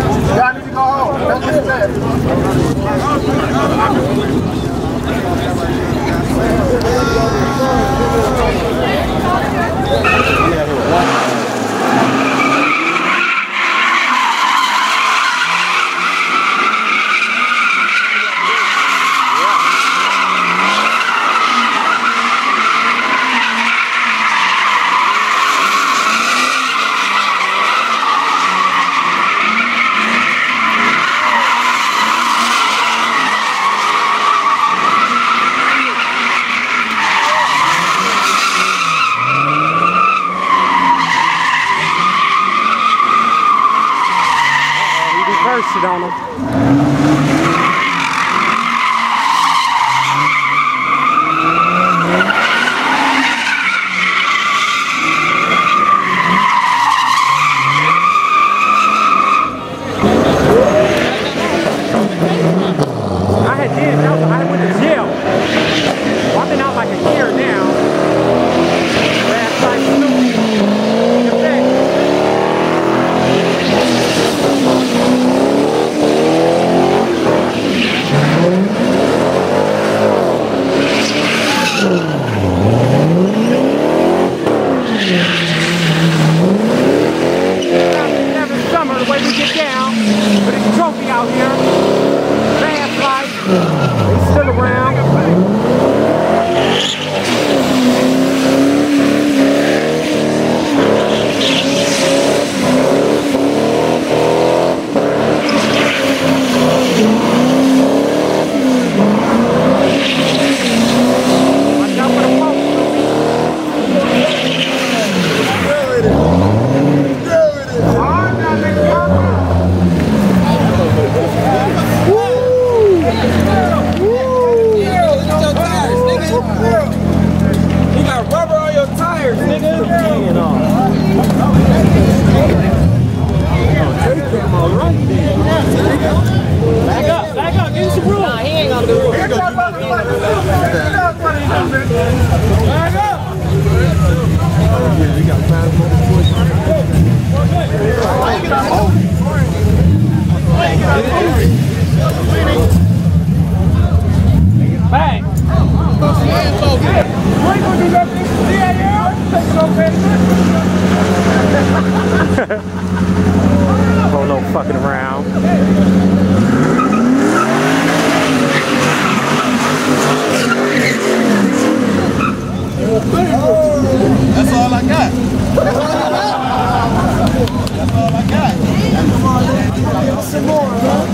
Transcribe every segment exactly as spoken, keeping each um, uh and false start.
Y'all need to go home. That's what it said. Shit on them. I had did that was, I went to jail. Well, I've been out like a year now. Last night, Snoopy. Out here, fast life, he's still around. Watch out for the folks. You got rubber on your tires, nigga. Back up, back up, give me some room. Nah, he ain't gonna do it. Back up. Back. Oh, no fucking around. That's all I got. That's all I got. Some more, huh?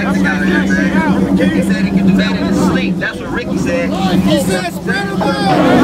He said he could do that in his sleep. That's what Ricky said. He said, spread it out.